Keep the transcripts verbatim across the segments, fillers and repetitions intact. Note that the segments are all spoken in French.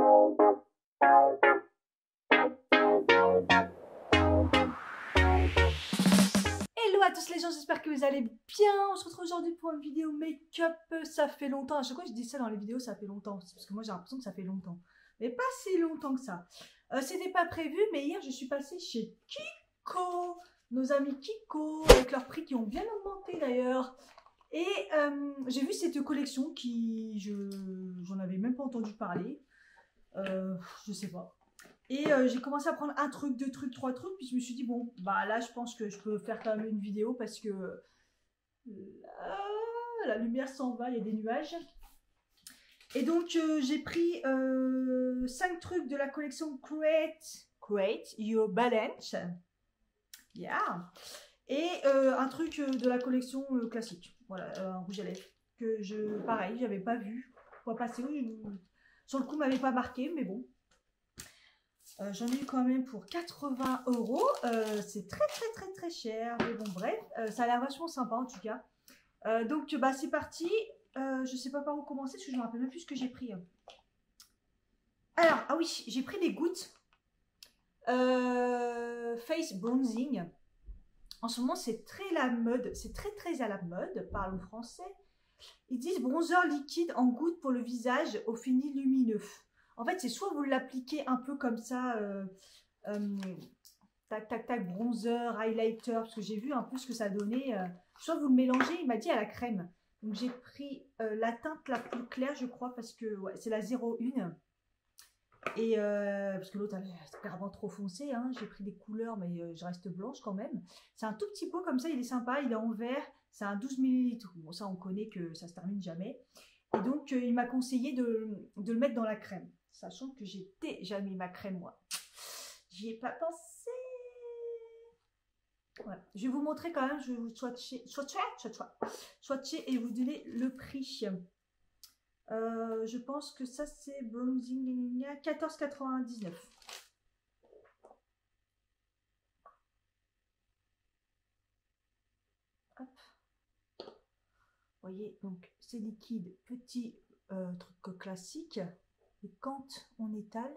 Hello à tous les gens, j'espère que vous allez bien. On se retrouve aujourd'hui pour une vidéo make-up. Ça fait longtemps, à chaque fois que je dis ça dans les vidéos, ça fait longtemps. C'est parce que moi j'ai l'impression que ça fait longtemps. Mais pas si longtemps que ça. Euh, C'était pas prévu, mais hier je suis passée chez Kiko. Nos amis Kiko, avec leurs prix qui ont bien augmenté d'ailleurs. Et euh, j'ai vu cette collection qui, je j'en avais même pas entendu parler. Euh, je sais pas. Et euh, j'ai commencé à prendre un truc, deux trucs, trois trucs, puis je me suis dit, bon, bah là, je pense que je peux faire quand même une vidéo parce que là, la lumière s'en va, il y a des nuages. Et donc, euh, j'ai pris euh, cinq trucs de la collection Create, Create Your Balance. Yeah. Et euh, un truc de la collection euh, classique. Voilà, euh, un rouge à lèvres. Que je, pareil, j'avais pas vu. Quoi passer, oui, je, sur le coup, m'avait pas marqué, mais bon. Euh, J'en ai eu quand même pour quatre-vingts euros. Euh, c'est très très très très cher. Mais bon, bref, euh, ça a l'air vachement sympa en tout cas. Euh, donc, bah, c'est parti. Euh, je sais pas par où commencer parce que je me rappelle même plus ce que j'ai pris. Alors, ah oui, j'ai pris des gouttes. Euh, face bronzing. En ce moment, c'est très la mode. C'est très très à la mode. Parlons français. Ils disent bronzer liquide en gouttes pour le visage au fini lumineux. En fait, c'est soit vous l'appliquez un peu comme ça, euh, euh, tac, tac, tac, bronzer, highlighter, parce que j'ai vu un peu ce que ça donnait. Euh, soit vous le mélangez, il m'a dit à la crème. Donc j'ai pris euh, la teinte la plus claire, je crois, parce que ouais, c'est la zéro un. Et euh, parce que l'autre, c'est clairement trop foncé. Hein. J'ai pris des couleurs, mais euh, je reste blanche quand même. C'est un tout petit pot comme ça, il est sympa, il est en vert. C'est un douze millilitres. Bon, ça, on connaît que ça se termine jamais. Et donc, euh, il m'a conseillé de, de le mettre dans la crème. Sachant que j'ai déjà mis ma crème, moi. J'y ai pas pensé. Voilà. Je vais vous montrer quand même. Je vais vous swatcher, swatcher, swatcher, swatcher et vous donner le prix. Euh, je pense que ça, c'est bronzing quatorze quatre-vingt-dix-neuf. Hop. Vous voyez, donc c'est liquide, petit euh, truc classique. Et quand on étale,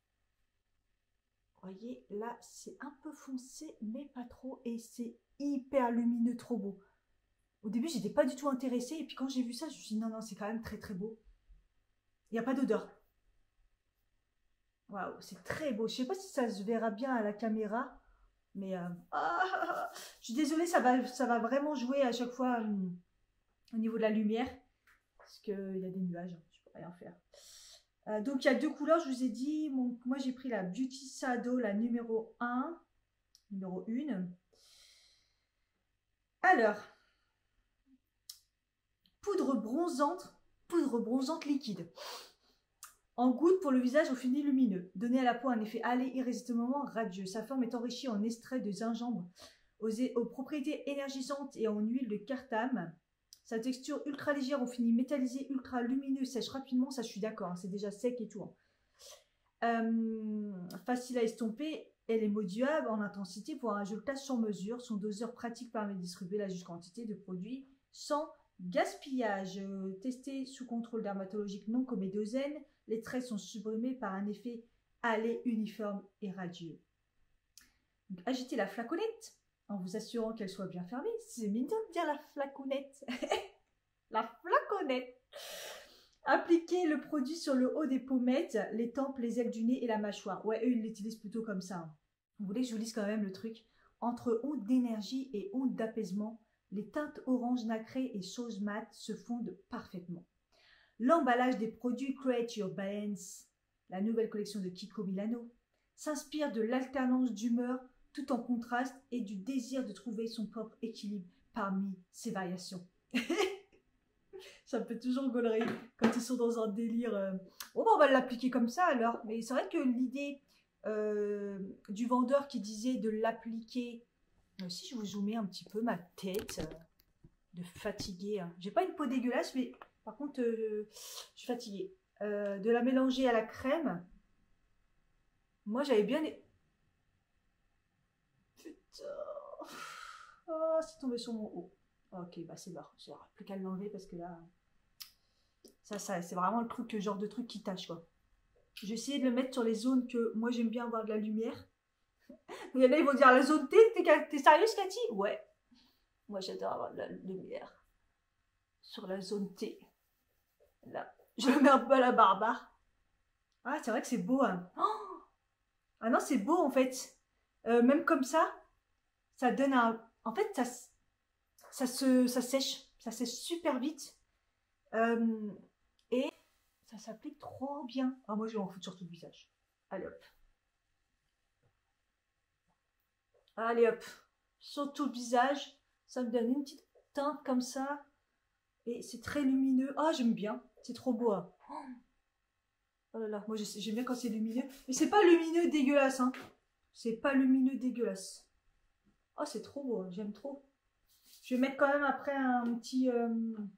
vous voyez, là, c'est un peu foncé, mais pas trop. Et c'est hyper lumineux, trop beau. Au début, j'étais pas du tout intéressée. Et puis quand j'ai vu ça, je me suis dit, non, non, c'est quand même très, très beau. Il n'y a pas d'odeur. Waouh, c'est très beau. Je sais pas si ça se verra bien à la caméra. Mais euh, ah, je suis désolée, ça va, ça va vraiment jouer à chaque fois euh, au niveau de la lumière. Parce qu'il y a des nuages, je peux rien faire. Euh, donc il y a deux couleurs, je vous ai dit. Mon, moi j'ai pris la Beauty Shadow, la numéro un. Numéro un. Alors, poudre bronzante, poudre bronzante liquide. En gouttes pour le visage au fini lumineux. Donner à la peau un effet hâlé irrésistiblement radieux. Sa forme est enrichie en extrait de gingembre, aux, aux propriétés énergisantes et en huile de cartame. Sa texture ultra légère au fini métallisé, ultra lumineux, sèche rapidement. Ça, je suis d'accord, hein, c'est déjà sec et tout. Hein. Euh, facile à estomper, elle est modulable en intensité pour un résultat sur mesure. Son doseur pratique permet de distribuer la juste quantité de produits sans gaspillage. Euh, testé sous contrôle dermatologique non comédogène, les traits sont supprimés par un effet hâlé uniforme et radieux. Donc, agitez la flaconnette en vous assurant qu'elle soit bien fermée. C'est mignon de dire la flaconnette. La flaconnette. Appliquez le produit sur le haut des pommettes, les tempes, les ailes du nez et la mâchoire. Ouais, eux, ils l'utilisent plutôt comme ça. Hein. Vous voulez que je vous lise quand même le truc? Entre ondes d'énergie et ondes d'apaisement, les teintes orange nacrées et chose mat se fondent parfaitement. L'emballage des produits Create Your Balance, la nouvelle collection de Kiko Milano, s'inspire de l'alternance d'humeur tout en contraste et du désir de trouver son propre équilibre parmi ses variations. Ça me fait toujours gaulerie quand ils sont dans un délire. Euh... Bon, bah, on va l'appliquer comme ça alors. Mais c'est vrai que l'idée euh, du vendeur qui disait de l'appliquer. Euh, si je vous zoomais un petit peu ma tête, euh, de fatiguer. Hein. J'ai pas une peau dégueulasse, mais par contre, euh, je suis fatiguée. Euh, de la mélanger à la crème. Moi, j'avais bien. Putain. Oh, c'est tombé sur mon haut. Ok, bah c'est mort. J'ai plus qu'à l'enlever parce que là. Ça, ça c'est vraiment le truc, genre de truc qui tâche, quoi. Je vais essayer de le mettre sur les zones que moi j'aime bien avoir de la lumière. Il y en a, ils vont dire la zone T, t'es sérieuse Cathy? Ouais. Moi j'adore avoir de la lumière. Sur la zone T. Là. Je le mets un peu à la barbare. Ah, c'est vrai que c'est beau. Hein. Oh, ah non, c'est beau en fait. Euh, même comme ça, ça donne un... En fait, ça, ça, se, ça sèche. Ça sèche super vite. Euh, et ça s'applique trop bien. Ah, moi, je vais en foutre sur tout le visage. Allez hop. Allez hop. Sur tout le visage. Ça me donne une petite teinte comme ça. Et c'est très lumineux. Ah, j'aime bien. C'est trop beau. Hein. Oh là là, moi j'aime bien quand c'est lumineux. Mais c'est pas lumineux dégueulasse. Hein. C'est pas lumineux dégueulasse. Oh, c'est trop beau. J'aime trop. Je vais mettre quand même après un petit, euh,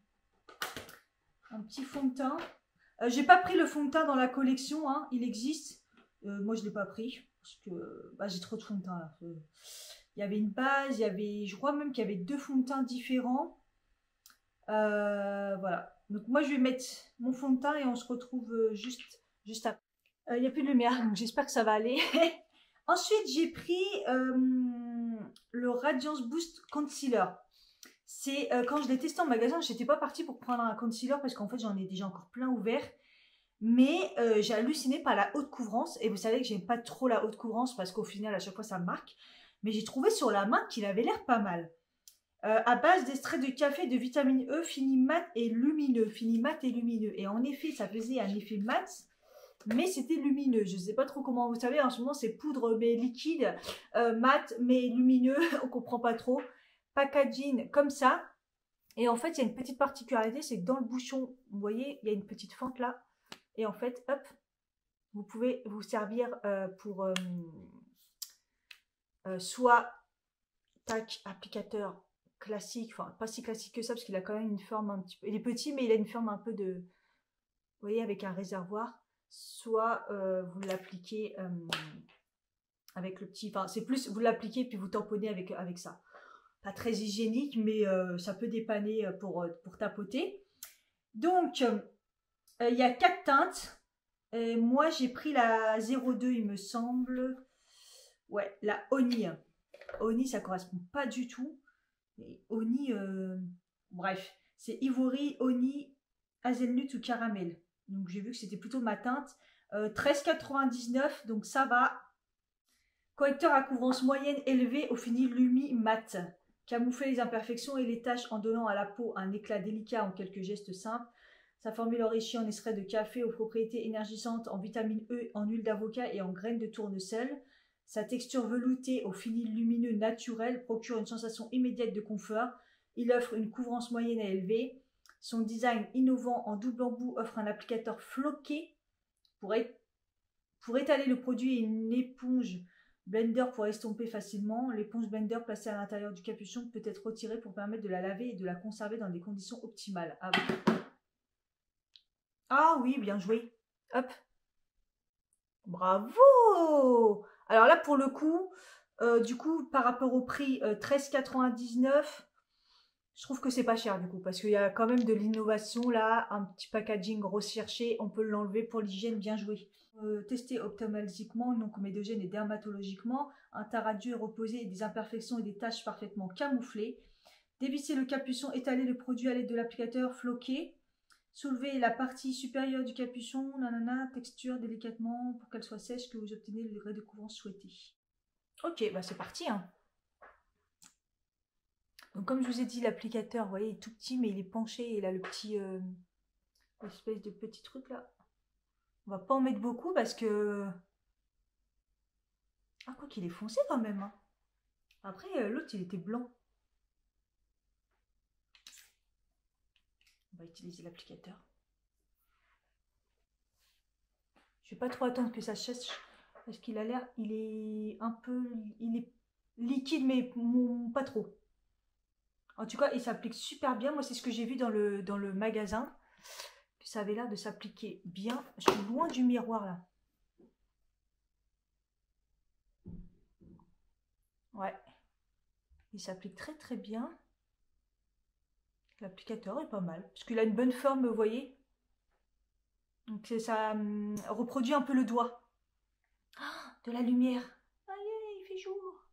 un petit fond de teint. Euh, J'ai pas pris le fond de teint dans la collection. Hein. Il existe. Euh, moi, je l'ai pas pris. Parce que bah, j'ai trop de fond de teint là. Euh, il y avait une base. Il y avait, je crois même qu'il y avait deux fonds de teint différents. Euh, voilà. Donc moi, je vais mettre mon fond de teint et on se retrouve juste, juste après. Il euh, n'y a plus de lumière, donc j'espère que ça va aller. Ensuite, j'ai pris euh, le Radiance Boost Concealer. C'est euh, quand je l'ai testé en magasin, je n'étais pas partie pour prendre un concealer parce qu'en fait, j'en ai déjà encore plein ouvert. Mais euh, j'ai halluciné par la haute couvrance. Et vous savez que j'aime pas trop la haute couvrance parce qu'au final, à chaque fois, ça me marque. Mais j'ai trouvé sur la main qu'il avait l'air pas mal. Euh, à base d'extrait de café de vitamine E, fini mat et lumineux. Fini mat et lumineux. Et en effet, ça faisait un effet mat, mais c'était lumineux. Je ne sais pas trop comment, vous savez, en ce moment, c'est poudre mais liquide, euh, mat mais lumineux. On ne comprend pas trop. Packaging comme ça. Et en fait, il y a une petite particularité, c'est que dans le bouchon, vous voyez, il y a une petite fente là. Et en fait, hop, vous pouvez vous servir euh, pour euh, euh, soit, tac, applicateur classique, enfin pas si classique que ça parce qu'il a quand même une forme un petit peu, il est petit mais il a une forme un peu de, vous voyez, avec un réservoir, soit euh, vous l'appliquez euh, avec le petit, enfin c'est plus vous l'appliquez puis vous tamponnez avec, avec ça, pas très hygiénique mais euh, ça peut dépanner pour, pour tapoter. Donc euh, il y a quatre teintes et moi j'ai pris la zéro deux il me semble, ouais, la Oni. Oni ça correspond pas du tout. Et Oni, euh, bref, c'est Ivory, Oni, Hazelnut ou Caramel. Donc j'ai vu que c'était plutôt ma teinte. Euh, treize quatre-vingt-dix-neuf, donc ça va. Correcteur à couvrance moyenne élevée au fini Lumi Mat. Camoufler les imperfections et les taches en donnant à la peau un éclat délicat en quelques gestes simples. Sa formule enrichie en extrait de café aux propriétés énergisantes, en vitamine E, en huile d'avocat et en graines de tournesol. Sa texture veloutée au fini lumineux naturel procure une sensation immédiate de confort. Il offre une couvrance moyenne à élevée. Son design innovant en double embout offre un applicateur floqué pour, é pour étaler le produit et une éponge blender pour estomper facilement. L'éponge blender placée à l'intérieur du capuchon peut être retirée pour permettre de la laver et de la conserver dans des conditions optimales. Ah oui, ah oui, bien joué. Hop. Bravo! Alors là, pour le coup, euh, du coup, par rapport au prix, euh, treize quatre-vingt-dix-neuf, je trouve que c'est pas cher du coup, parce qu'il y a quand même de l'innovation là, un petit packaging recherché, on peut l'enlever pour l'hygiène, bien joué. Euh, testé ophtalmologiquement, non comédogène et dermatologiquement, un teint radieux et reposé et des imperfections et des taches parfaitement camouflées. Dévisser le capuchon, étaler le produit à l'aide de l'applicateur floqué. Soulevez la partie supérieure du capuchon, nanana, texture délicatement pour qu'elle soit sèche, que vous obtenez le degré de couvrance souhaité. Ok, bah c'est parti. Hein. Donc comme je vous ai dit, l'applicateur, vous voyez, il est tout petit, mais il est penché et il a le petit, euh, espèce de petit truc là. On va pas en mettre beaucoup parce que... Ah, quoi qu'il est foncé quand même. Hein. Après, euh, l'autre, il était blanc. On va utiliser l'applicateur. Je vais pas trop attendre que ça sèche parce qu'il a l'air, il est un peu, il est liquide mais pas trop. En tout cas, il s'applique super bien. Moi, c'est ce que j'ai vu dans le, dans le magasin. Que ça avait l'air de s'appliquer bien. Je suis loin du miroir là. Ouais. Il s'applique très très bien. L'applicateur est pas mal. Parce qu'il a une bonne forme, vous voyez. Donc ça hum, reproduit un peu le doigt. Ah, de la lumière. Ah yeah, il fait jour.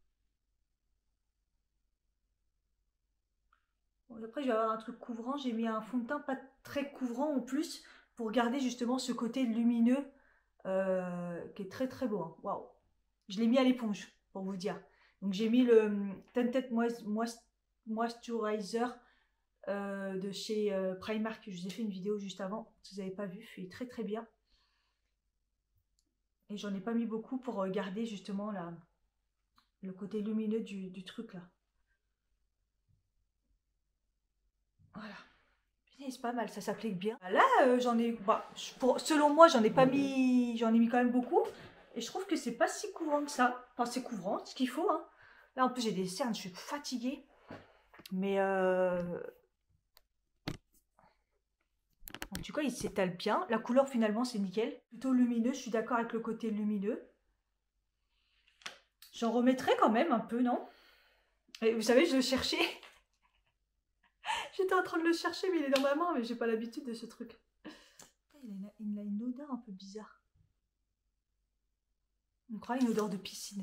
Bon, après, je vais avoir un truc couvrant. J'ai mis un fond de teint pas très couvrant en plus pour garder justement ce côté lumineux euh, qui est très très beau. Hein. Waouh. Je l'ai mis à l'éponge pour vous dire. Donc j'ai mis le hum, Tinted Moisturizer euh, de chez euh, Primark. Je vous ai fait une vidéo juste avant. Si vous n'avez pas vu, il est très très bien. Et j'en ai pas mis beaucoup pour garder justement la, le côté lumineux du, du truc là. Voilà. C'est pas mal, ça s'applique bien. Là, euh, j'en ai, bah, pour, selon moi, j'en ai pas mis, j'en ai mis quand même beaucoup. Et je trouve que c'est pas si couvrant que ça. Enfin, c'est couvrant, ce qu'il faut. Hein. Là, en plus, j'ai des cernes, je suis fatiguée. Mais euh... en tout cas, il s'étale bien. La couleur, finalement, c'est nickel. Plutôt lumineux, je suis d'accord avec le côté lumineux. J'en remettrai quand même un peu, non? Et vous savez, je le cherchais. J'étais en train de le chercher, mais il est dans ma main, mais j'ai pas l'habitude de ce truc. Il a, une, il a une odeur un peu bizarre. On croit une odeur de piscine.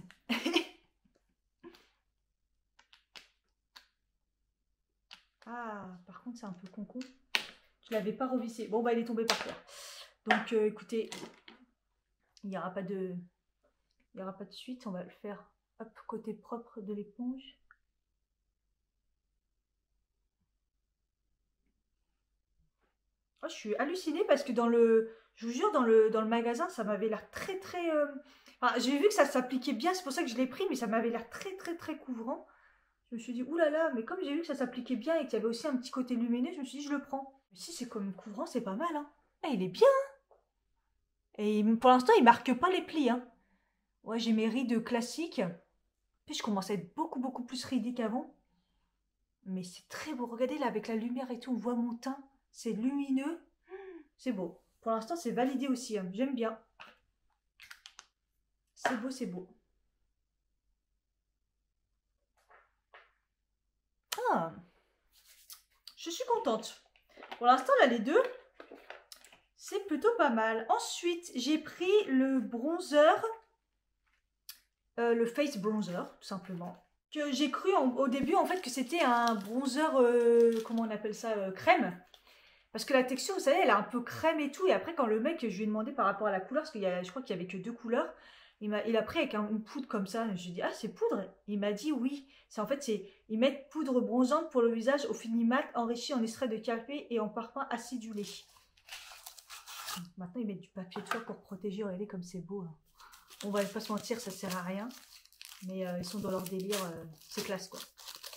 Ah, par contre, c'est un peu concon. Je l'avais pas revissé. Bon, bah, il est tombé par terre. Donc, euh, écoutez, il n'y aura pas de... Il n'y aura pas de suite. On va le faire, hop, côté propre de l'éponge. Oh, je suis hallucinée parce que dans le... Je vous jure, dans le, dans le magasin, ça m'avait l'air très, très... Euh... Enfin, j'ai vu que ça s'appliquait bien, c'est pour ça que je l'ai pris, mais ça m'avait l'air très, très, très couvrant. Je me suis dit, oulala, mais comme j'ai vu que ça s'appliquait bien et qu'il y avait aussi un petit côté lumineux, je me suis dit, je le prends. Mais si c'est comme couvrant, c'est pas mal, hein. Ah, il est bien, hein. Et pour l'instant, il marque pas les plis, hein. Ouais, j'ai mes rides classiques. Puis je commence à être beaucoup, beaucoup plus ridée qu'avant. Mais c'est très beau. Regardez là, avec la lumière et tout, on voit mon teint. C'est lumineux. C'est beau. Pour l'instant, c'est validé aussi, hein. J'aime bien. C'est beau, c'est beau. Ah, je suis contente. Pour l'instant, là, les deux, c'est plutôt pas mal. Ensuite, j'ai pris le bronzer, euh, le face bronzer, tout simplement. Que j'ai cru en, au début, en fait, que c'était un bronzer, euh, comment on appelle ça, euh, crème. Parce que la texture, vous savez, elle est un peu crème et tout. Et après, quand le mec, je lui ai demandé par rapport à la couleur, parce qu'il y a, je crois qu'il y avait que deux couleurs, il a, il a pris avec un, une poudre comme ça. Je lui ai dit, ah, c'est poudre? Il m'a dit oui. C'est en fait, c'est ils mettent poudre bronzante pour le visage au fini mat, enrichi en extrait de café et en parfum acidulé. Maintenant, ils mettent du papier de soie pour protéger. Regardez comme c'est beau. Hein. On va pas se mentir, ça sert à rien. Mais euh, ils sont dans leur délire. Euh, c'est classe, quoi.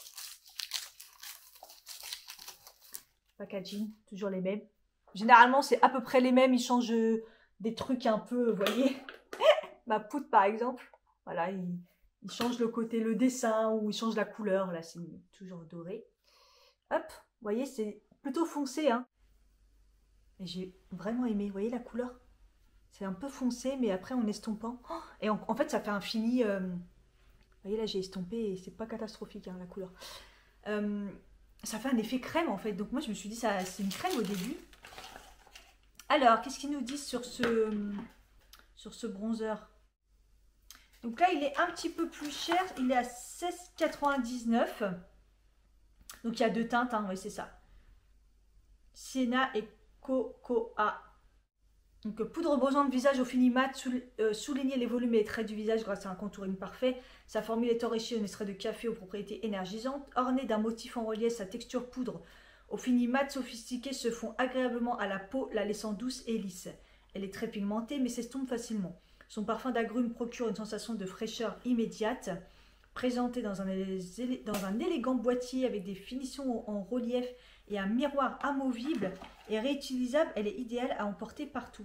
Packaging, toujours les mêmes. Généralement, c'est à peu près les mêmes. Ils changent des trucs un peu, vous voyez. Ma poudre, par exemple. Voilà, ils, ils changent le côté, le dessin, ou ils changent la couleur. Là, c'est toujours doré. Hop, vous voyez, c'est plutôt foncé. Hein. Et j'ai vraiment aimé. Vous voyez la couleur? C'est un peu foncé, mais après, en estompant. Oh, et en, en fait, ça fait un fini... Euh, vous voyez, là, j'ai estompé et c'est pas catastrophique, hein, la couleur. Euh, ça fait un effet crème en fait, donc moi je me suis dit ça c'est une crème au début. Alors qu'est-ce qu'ils nous disent sur ce sur ce bronzer? Donc là il est un petit peu plus cher, il est à seize quatre-vingt-dix-neuf. Donc il y a deux teintes, hein, oui c'est ça, Sienna et Cocoa. Donc poudre bronzante de visage au fini mat, sou, euh, souligner les volumes et les traits du visage grâce à un contouring parfait. Sa formule est enrichie en extrait de café aux propriétés énergisantes. Ornée d'un motif en relief, sa texture poudre au fini mat sophistiqué se fond agréablement à la peau, la laissant douce et lisse. Elle est très pigmentée mais s'estompe facilement. Son parfum d'agrumes procure une sensation de fraîcheur immédiate. Présentée dans un, dans un élégant boîtier avec des finitions en relief et un miroir amovible et réutilisable, elle est idéale à emporter partout.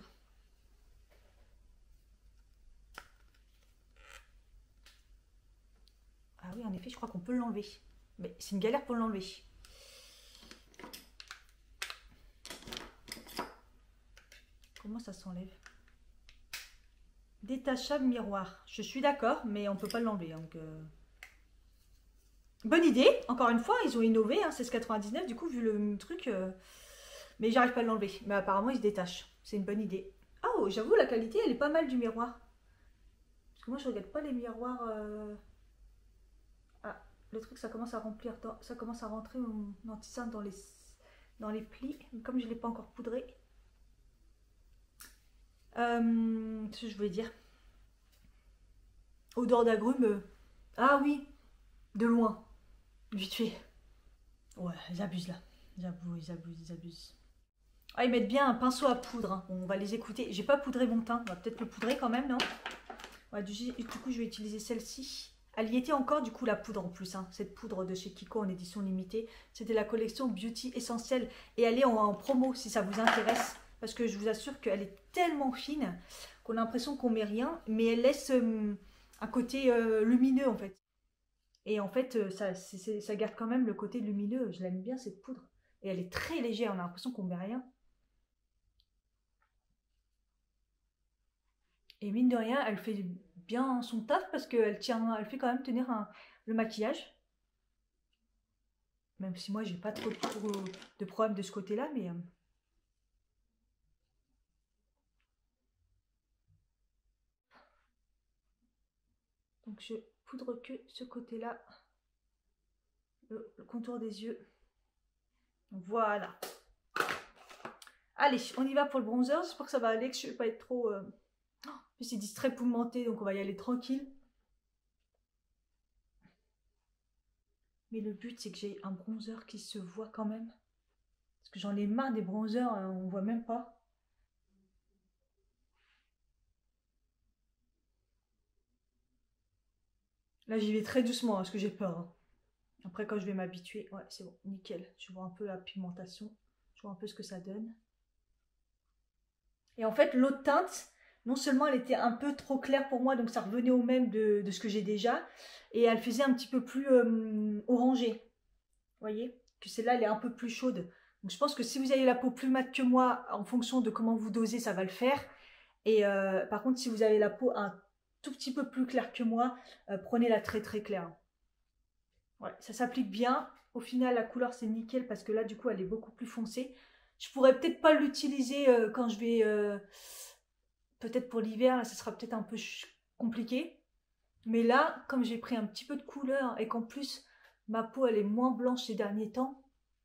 Ah oui, en effet, je crois qu'on peut l'enlever. Mais c'est une galère pour l'enlever. Comment ça s'enlève? Détachable miroir. Je suis d'accord, mais on ne peut pas l'enlever. Donc euh... bonne idée, encore une fois, ils ont innové, hein, seize quatre-vingt-dix-neuf, du coup, vu le truc... Euh... Mais j'arrive pas à l'enlever. Mais apparemment, il se détache. c'est une bonne idée. Oh, j'avoue, la qualité, elle est pas mal du miroir. Parce que moi, je regarde pas les miroirs... Euh... Ah, le truc, ça commence à remplir, dans... ça commence à rentrer mon anti-cerne dans les... dans les plis. Comme je ne l'ai pas encore poudré. Euh... Ce que je voulais dire. Odeur d'agrumes. Euh... Ah oui, de loin. Vite fait. Ouais, ils abusent là. J'avoue, ils abusent, ils abusent. Ah, ils mettent bien un pinceau à poudre. Hein. Bon, on va les écouter. J'ai pas poudré mon teint. On va peut-être le poudrer quand même, non? Ouais, du, du coup, je vais utiliser celle-ci. Elle y était encore, du coup, la poudre en plus. Hein. Cette poudre de chez Kiko en édition limitée. C'était la collection Beauty Essentielle. Et elle est en, en promo si ça vous intéresse. Parce que je vous assure qu'elle est tellement fine qu'on a l'impression qu'on met rien. Mais elle laisse euh, un côté euh, lumineux, en fait. Et en fait, euh, ça, c'est, c'est, ça garde quand même le côté lumineux. Je l'aime bien, cette poudre. Et elle est très légère. On a l'impression qu'on met rien. Et mine de rien, elle fait bien son taf parce qu'elle tient, elle fait quand même tenir un, le maquillage. Même si moi, j'ai pas trop de, de problème de ce côté-là, mais... Euh... Donc, je poudre que ce côté-là. Le, le contour des yeux. Voilà. Allez, on y va pour le bronzer. J'espère que ça va aller, que je ne vais pas être trop... Euh... Oh, puis c'est dit très poulementé, donc on va y aller tranquille. Mais le but, c'est que j'ai un bronzer qui se voit quand même. Parce que j'en ai marre des bronzers, hein, on ne voit même pas. Là, j'y vais très doucement, hein, parce que j'ai peur. Hein. Après, quand je vais m'habituer, ouais, c'est bon, nickel. Je vois un peu la pigmentation. Je vois un peu ce que ça donne. Et en fait, l'autre teinte, non seulement elle était un peu trop claire pour moi, donc ça revenait au même de, de ce que j'ai déjà, et elle faisait un petit peu plus euh, orangé. Vous voyez que celle-là, elle est un peu plus chaude. Donc je pense que si vous avez la peau plus mate que moi, en fonction de comment vous dosez, ça va le faire. Et euh, par contre, si vous avez la peau un tout petit peu plus claire que moi, euh, prenez-la très très claire. Ouais, ça s'applique bien. Au final, la couleur, c'est nickel parce que là, du coup, elle est beaucoup plus foncée. Je pourrais peut-être pas l'utiliser euh, quand je vais... Euh, peut-être pour l'hiver, là, ça sera peut-être un peu compliqué. Mais là, comme j'ai pris un petit peu de couleur et qu'en plus, ma peau, elle est moins blanche ces derniers temps.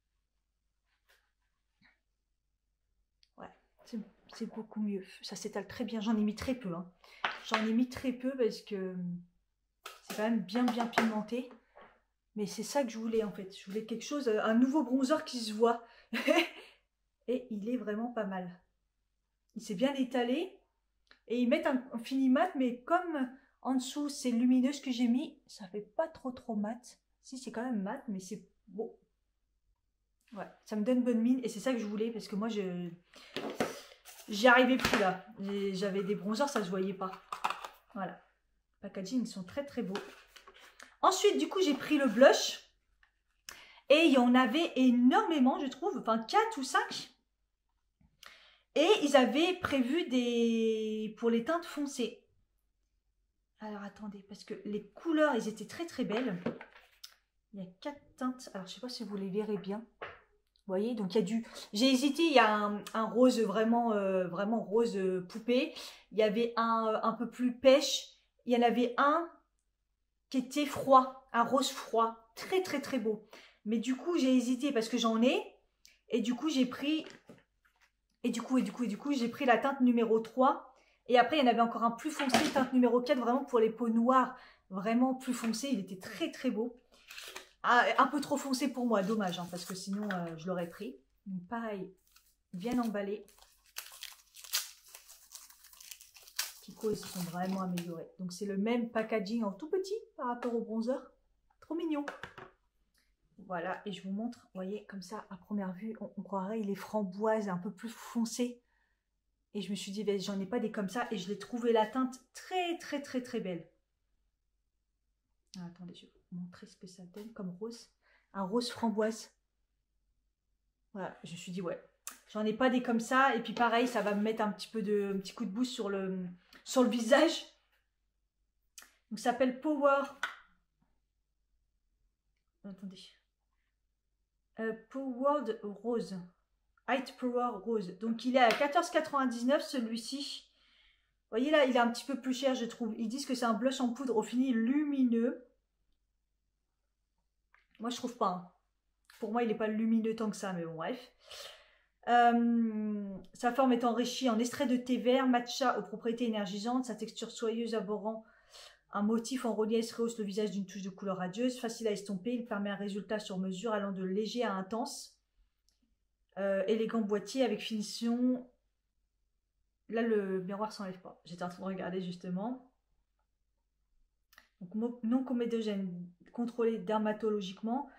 Ouais, c'est beaucoup mieux. Ça s'étale très bien. J'en ai mis très peu. Hein. J'en ai mis très peu parce que c'est quand même bien, bien pigmenté. Mais c'est ça que je voulais en fait. Je voulais quelque chose, un nouveau bronzer qui se voit. Et il est vraiment pas mal. Il s'est bien étalé. Et ils mettent un, un fini mat, mais comme en dessous c'est lumineux ce que j'ai mis, ça fait pas trop trop mat. Si, c'est quand même mat, mais c'est beau. Ouais, ça me donne bonne mine et c'est ça que je voulais parce que moi je j'y arrivais plus là. J'avais des bronzers, ça se voyait pas. Voilà. Packaging, ils sont très très beaux. Ensuite, du coup, j'ai pris le blush. Et il y en avait énormément, je trouve. Enfin, quatre ou cinq. Et ils avaient prévu des... pour les teintes foncées. Alors, attendez, parce que les couleurs, ils étaient très très belles. Il y a quatre teintes. Alors, je ne sais pas si vous les verrez bien. Vous voyez, donc il y a du... J'ai hésité, il y a un, un rose vraiment, euh, vraiment rose euh, poupée. Il y avait un euh, un peu plus pêche. Il y en avait un qui était froid, un rose froid. Très très très beau. Mais du coup, j'ai hésité parce que j'en ai. Et du coup, j'ai pris... Et du coup, et du coup, et du coup, j'ai pris la teinte numéro trois. Et après, il y en avait encore un plus foncé, teinte numéro quatre, vraiment pour les peaux noires. Vraiment plus foncé. Il était très très beau. Ah, un peu trop foncé pour moi, dommage, hein, parce que sinon euh, je l'aurais pris. Donc, pareil, bien emballé. Kiko, ils se sont vraiment améliorés. Donc c'est le même packaging en tout petit par rapport au bronzer. Trop mignon. Voilà, et je vous montre, vous voyez, comme ça, à première vue, on, on croirait il est framboise, un peu plus foncé. Et je me suis dit, ben, j'en ai pas des comme ça, et je l'ai trouvé la teinte très très très très belle. Ah, attendez, je vais vous montrer ce que ça donne comme rose. Un rose framboise. Voilà, je me suis dit, ouais, j'en ai pas des comme ça. Et puis pareil, ça va me mettre un petit peu de, un petit coup de boost sur le, sur le visage. Donc ça s'appelle Power. Attendez. Euh, Powered Rose. Height Power Rose. Donc il est à quatorze quatre-vingt-dix-neuf celui-ci. Vous voyez là, il est un petit peu plus cher je trouve. Ils disent que c'est un blush en poudre au fini lumineux. Moi je trouve pas. Hein. Pour moi il n'est pas lumineux tant que ça, mais bon bref. Euh, sa forme est enrichie en extrait de thé vert, matcha aux propriétés énergisantes, sa texture soyeuse abordant un motif en relief rehausse le visage d'une touche de couleur radieuse, facile à estomper, il permet un résultat sur mesure allant de léger à intense. Euh, élégant boîtier avec finition. Là le miroir s'enlève pas, j'étais en train de regarder justement. Donc non comédogène, contrôlé dermatologiquement.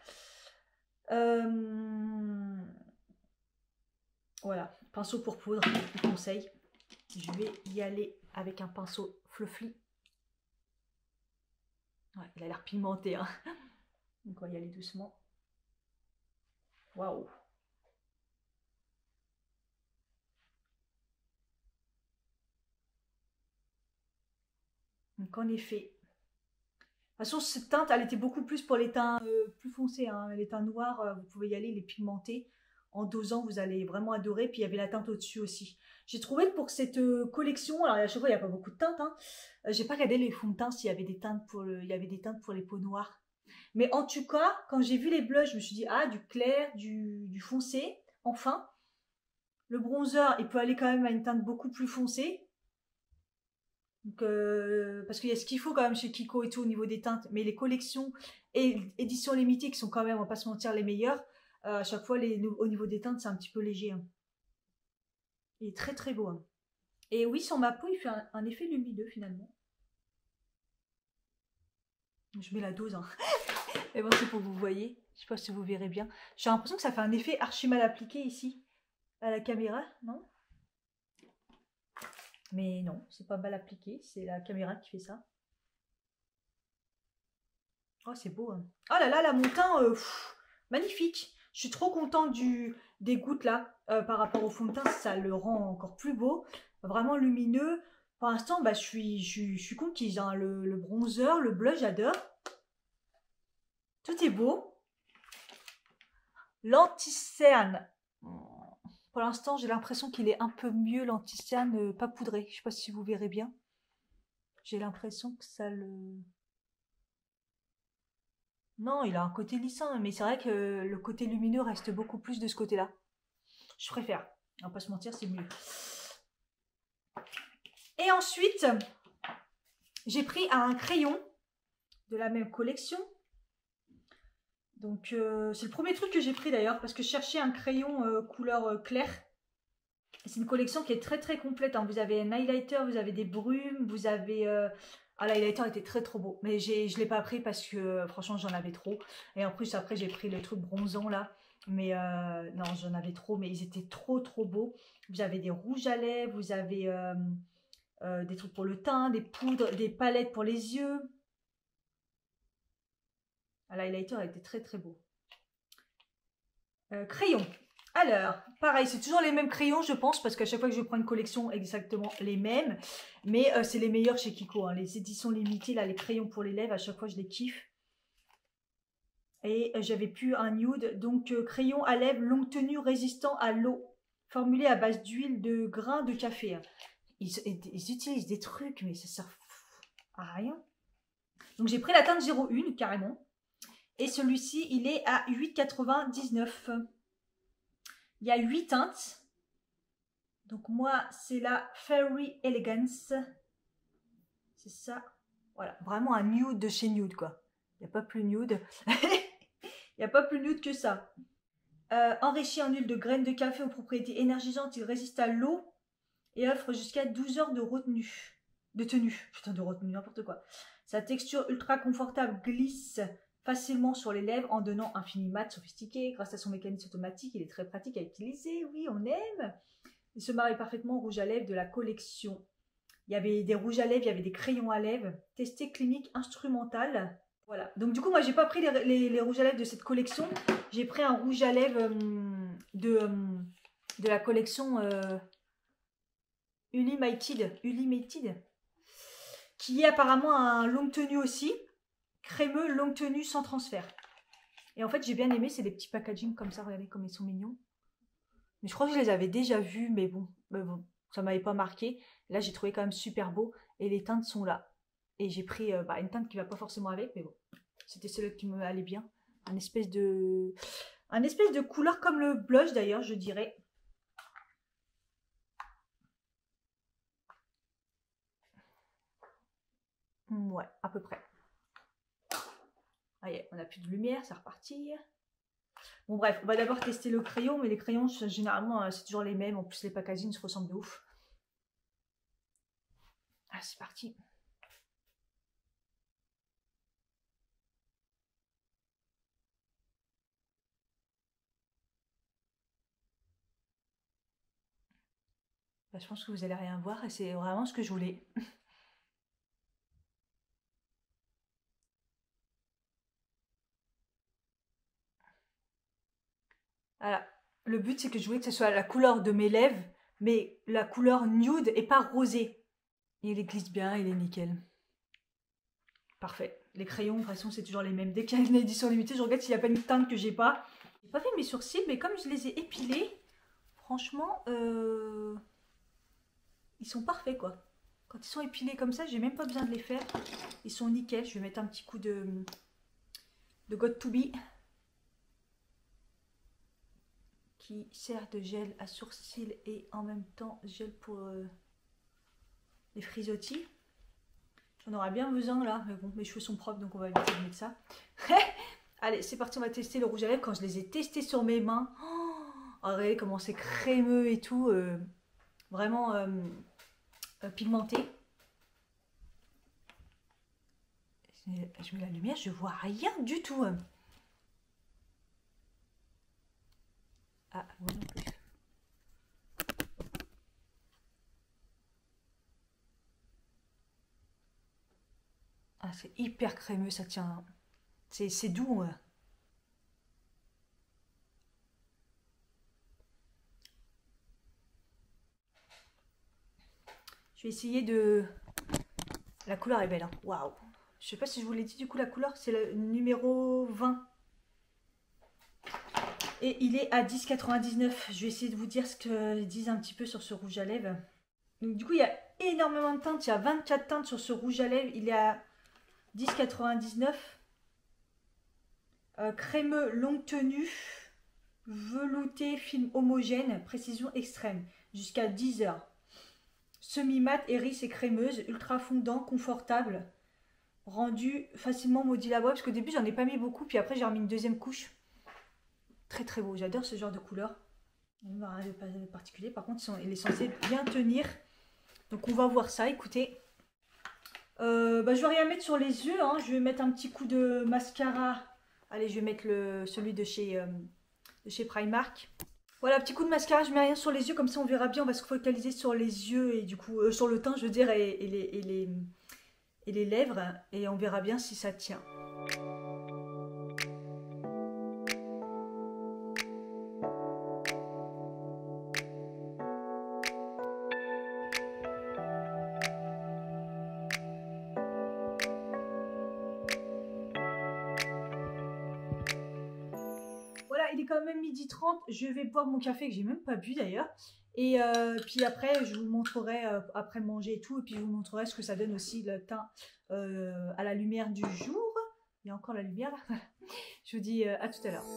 Euh... Voilà, pinceau pour poudre, je vous conseille. Je vais y aller avec un pinceau fluffy. Ouais, il a l'air pimenté. Hein. Donc on va y aller doucement. Waouh! Donc en effet. De toute façon, cette teinte, elle était beaucoup plus pour les teints euh, plus foncés. Hein. Les teints noirs, euh, vous pouvez y aller, les pigmentés. En dosant, vous allez vraiment adorer. Puis il y avait la teinte au-dessus aussi. J'ai trouvé que pour cette euh, collection, alors à chaque fois il n'y a pas beaucoup de teintes. Hein, euh, j'ai pas regardé les fonds de teint s'il y avait des teintes pour le, il y avait des teintes pour les peaux noires. Mais en tout cas, quand j'ai vu les blushs, je me suis dit ah du clair, du, du foncé. Enfin, le bronzer, il peut aller quand même à une teinte beaucoup plus foncée. Donc, euh, parce qu'il y a ce qu'il faut quand même chez Kiko et tout au niveau des teintes. Mais les collections et éditions limitées qui sont quand même, on va pas se mentir, les meilleures. Euh, à chaque fois, les, au niveau des teintes, c'est un petit peu léger. Hein. Il est très très beau. Hein. Et oui, sur ma peau, il fait un, un effet lumineux finalement. Je mets la dose. Hein. Et bon, c'est pour que vous voyez. Je sais pas si vous verrez bien. J'ai l'impression que ça fait un effet archi mal appliqué ici. À la caméra, non? Mais non, c'est pas mal appliqué. C'est la caméra qui fait ça. Oh, c'est beau. Hein. Oh là là, la mon teint, euh, pff, magnifique. Je suis trop contente du, des gouttes là. Euh, par rapport au fond de teint, ça le rend encore plus beau. Vraiment lumineux. Pour l'instant, bah, je suis, je suis, je suis conquise. Hein. Le, le bronzer, le blush, j'adore. Tout est beau. L'anti-cerne. Pour l'instant, j'ai l'impression qu'il est un peu mieux l'anti-cerne, euh, pas poudré. Je ne sais pas si vous verrez bien. J'ai l'impression que ça le... Non, il a un côté lissant, mais c'est vrai que le côté lumineux reste beaucoup plus de ce côté-là. Je préfère. On va pas se mentir, c'est mieux. Et ensuite, j'ai pris un crayon de la même collection. Donc, euh, c'est le premier truc que j'ai pris d'ailleurs, parce que je cherchais un crayon euh, couleur euh, claire. C'est une collection qui est très très complète. Hein. Vous avez un highlighter, vous avez des brumes, vous avez... Euh... Ah, l'highlighter était très trop beau. Mais je ne l'ai pas pris parce que euh, franchement, j'en avais trop. Et en plus, après, j'ai pris le truc bronzant là. Mais euh, non, j'en avais trop. Mais ils étaient trop trop beaux. Vous avez des rouges à lèvres, vous avez euh, euh, des trucs pour le teint, des poudres, des palettes pour les yeux. Ah, l'highlighter était très très beau. Euh, crayon. Alors, pareil, c'est toujours les mêmes crayons, je pense, parce qu'à chaque fois que je prends une collection, exactement les mêmes. Mais euh, c'est les meilleurs chez Kiko. Hein. Les éditions limitées, là, les crayons pour les lèvres, à chaque fois, je les kiffe. Et euh, j'avais plus un nude. Donc, euh, crayon à lèvres longue tenue résistant à l'eau. Formulé à base d'huile de grains de café. Hein. Ils, ils utilisent des trucs, mais ça sert à rien. Donc, j'ai pris la teinte zéro un, carrément. Et celui-ci, il est à huit quatre-vingt-dix-neuf. Il y a huit teintes. Donc moi, c'est la Fairy Elegance. C'est ça. Voilà, vraiment un nude de chez Nude, quoi. Il n'y a pas plus nude. Il n'y a pas plus nude que ça. Euh, enrichi en huile de graines de café aux propriétés énergisantes, il résiste à l'eau et offre jusqu'à douze heures de retenue. De tenue. Putain, de retenue, n'importe quoi. Sa texture ultra confortable glisse facilement sur les lèvres en donnant un fini mat sophistiqué. Grâce à son mécanisme automatique, il est très pratique à utiliser. Oui, on aime. Il se marie parfaitement au rouge à lèvres de la collection. Il y avait des rouges à lèvres, il y avait des crayons à lèvres. Testé clinique instrumental. Voilà. Donc du coup, moi, j'ai pas pris les, les, les rouges à lèvres de cette collection. J'ai pris un rouge à lèvres euh, de, euh, de la collection euh, Unlimited, Unlimited, qui est apparemment un longue tenue aussi. Crémeux, longue tenue, sans transfert. Et en fait, j'ai bien aimé, c'est des petits packaging comme ça. Regardez comme ils sont mignons. Mais je crois que je les avais déjà vus, mais bon, mais bon ça m'avait pas marqué. Là, j'ai trouvé quand même super beau. Et les teintes sont là. Et j'ai pris euh, bah, une teinte qui va pas forcément avec, mais bon. C'était celle qui me allait bien. Un espèce de... Un espèce de couleur comme le blush d'ailleurs, je dirais. Ouais, à peu près. Ah, yeah, on n'a plus de lumière, c'est reparti. Bon bref, on va d'abord tester le crayon, mais les crayons, généralement, c'est toujours les mêmes. En plus, les packagings se ressemblent de ouf. Ah, c'est parti. Bah, je pense que vous allez rien voir et c'est vraiment ce que je voulais. Voilà. Le but, c'est que je voulais que ce soit la couleur de mes lèvres, mais la couleur nude et pas rosée. Il les glisse bien, il est nickel. Parfait. Les crayons, de toute façon, c'est toujours les mêmes. Dès qu'il y a une édition limitée, je regarde s'il n'y a pas une teinte que j'ai pas. J'ai pas fait mes sourcils, mais comme je les ai épilés, franchement, euh... ils sont parfaits, quoi. Quand ils sont épilés comme ça, j'ai même pas besoin de les faire. Ils sont nickel. Je vais mettre un petit coup de, de Got to Be, qui sert de gel à sourcils et en même temps gel pour euh, les frisottis. J'en aurais bien besoin là, mais bon, mes cheveux sont propres donc on va éviter de mettre ça. Allez, c'est parti, on va tester le rouge à lèvres. Quand je les ai testés sur mes mains, oh, regardez comment c'est crémeux et tout, euh, vraiment euh, euh, pigmenté. Je mets la lumière, je vois rien du tout. Ah, moi non plus. Ah, c'est hyper crémeux, ça tient. C'est doux. Hein. Je vais essayer de... La couleur est belle. Hein. Waouh. Je sais pas si je vous l'ai dit, du coup, la couleur, c'est le numéro vingt. Et il est à dix quatre-vingt-dix-neuf. Je vais essayer de vous dire ce que disent un petit peu sur ce rouge à lèvres. Donc du coup, il y a énormément de teintes. Il y a vingt-quatre teintes sur ce rouge à lèvres. Il est à dix quatre-vingt-dix-neuf. Euh, crémeux, longue tenue, velouté, film homogène, précision extrême. Jusqu'à dix heures. Semi-mat, hérisse et crémeuse, ultra fondant, confortable. Rendu facilement modulable. Parce qu'au début, j'en ai pas mis beaucoup. Puis après, j'ai remis une deuxième couche. Très très beau, j'adore ce genre de couleur. On va rien de particulier, par contre il est censé bien tenir. Donc on va voir ça, écoutez. Euh, bah, je vais rien mettre sur les yeux, hein. Je vais mettre un petit coup de mascara. Allez, je vais mettre le, celui de chez, euh, de chez Primark. Voilà, petit coup de mascara, je mets rien sur les yeux, comme ça on verra bien, on va se focaliser sur les yeux et du coup, euh, sur le teint je veux dire, et, et, les, et, les, et les lèvres, et on verra bien si ça tient. Il est quand même midi trente, je vais boire mon café que j'ai même pas bu d'ailleurs. Et euh, puis après, je vous montrerai, euh, après manger et tout, et puis je vous montrerai ce que ça donne aussi le teint euh, à la lumière du jour. Il y a encore la lumière là. Je vous dis euh, à tout à l'heure.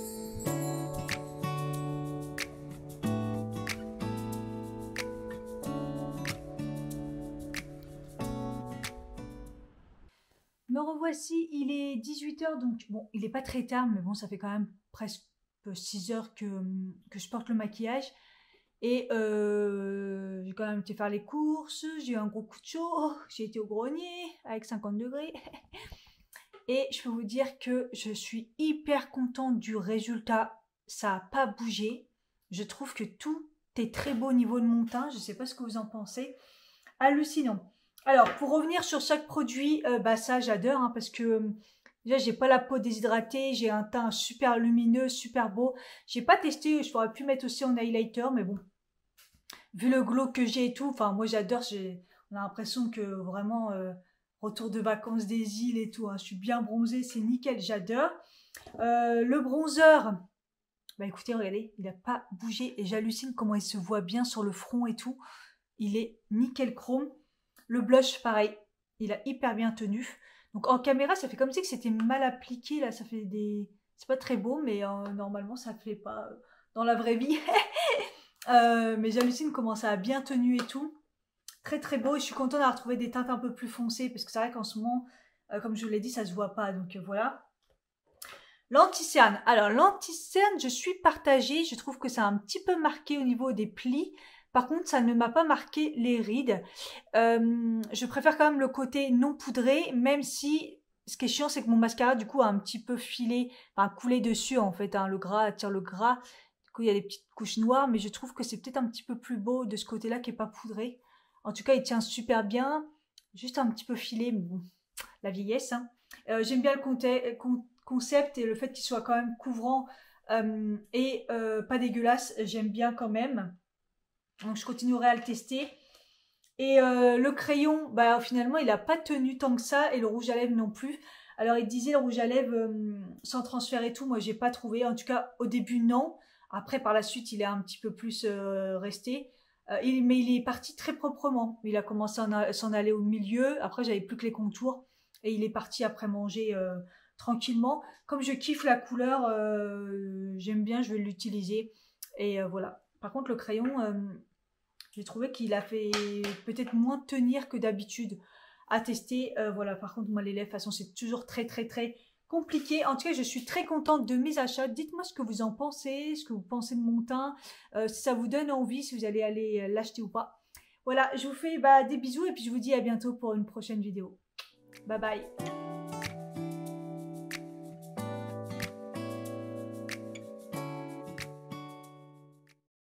Me revoici, il est dix-huit heures, donc bon, il n'est pas très tard, mais bon, ça fait quand même presque six heures que, que je porte le maquillage. Et euh, j'ai quand même été faire les courses, j'ai eu un gros coup de chaud, j'ai été au grenier avec cinquante degrés. Et je peux vous dire que je suis hyper contente du résultat, ça n'a pas bougé. Je trouve que tout est très beau au niveau de mon teint, je ne sais pas ce que vous en pensez. Hallucinant. Alors, pour revenir sur chaque produit, euh, bah ça j'adore, hein, parce que euh, déjà j'ai pas la peau déshydratée, j'ai un teint super lumineux, super beau. J'ai pas testé, je pourrais pu mettre aussi en highlighter, mais bon, vu le glow que j'ai et tout, enfin moi j'adore, on a l'impression que vraiment euh, retour de vacances des îles et tout, hein, je suis bien bronzée, c'est nickel, j'adore. Euh, le bronzer, Bah écoutez, regardez, il n'a pas bougé et j'hallucine comment il se voit bien sur le front et tout. Il est nickel chrome. Le blush, pareil, il a hyper bien tenu. Donc en caméra, ça fait comme si c'était mal appliqué. Là, ça fait des... C'est pas très beau, mais euh, normalement, ça fait pas euh, dans la vraie vie. euh, mais j'hallucine comment ça a bien tenu et tout. Très très beau. Et je suis contente d'avoir trouvé des teintes un peu plus foncées parce que c'est vrai qu'en ce moment, euh, comme je vous l'ai dit, ça se voit pas. Donc euh, voilà. L'anti-cerne. Alors, l'anti-cerne, je suis partagée. Je trouve que c'est un petit peu marqué au niveau des plis. Par contre, ça ne m'a pas marqué les rides. Euh, je préfère quand même le côté non poudré, même si ce qui est chiant, c'est que mon mascara, du coup, a un petit peu filé, enfin, coulé dessus, en fait. Hein, le gras attire le gras. Du coup, il y a des petites couches noires, mais je trouve que c'est peut-être un petit peu plus beau de ce côté-là qui n'est pas poudré. En tout cas, il tient super bien. Juste un petit peu filé, mais bon, la vieillesse. Hein. Euh, J'aime bien le conte- concept et le fait qu'il soit quand même couvrant euh, et euh, pas dégueulasse. J'aime bien quand même. Donc, je continuerai à le tester. Et euh, le crayon, bah, finalement, il n'a pas tenu tant que ça. Et le rouge à lèvres non plus. Alors, il disait le rouge à lèvres euh, sans transfert et tout. Moi, j'ai pas trouvé. En tout cas, au début, non. Après, par la suite, il est un petit peu plus euh, resté. Euh, il, mais il est parti très proprement. Il a commencé à s'en aller au milieu. Après, j'avais plus que les contours. Et il est parti après manger euh, tranquillement. Comme je kiffe la couleur, euh, j'aime bien, je vais l'utiliser. Et euh, voilà. Par contre, le crayon, euh, j'ai trouvé qu'il a fait peut-être moins tenir que d'habitude à tester. Euh, voilà. Par contre, moi, les lèvres, de toute façon, c'est toujours très, très, très compliqué. En tout cas, je suis très contente de mes achats. Dites-moi ce que vous en pensez, ce que vous pensez de mon teint, euh, si ça vous donne envie, si vous allez aller l'acheter ou pas. Voilà, je vous fais bah, des bisous et puis je vous dis à bientôt pour une prochaine vidéo. Bye bye.